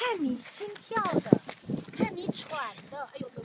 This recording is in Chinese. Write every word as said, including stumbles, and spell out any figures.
看你心跳的，看你喘的，哎呦。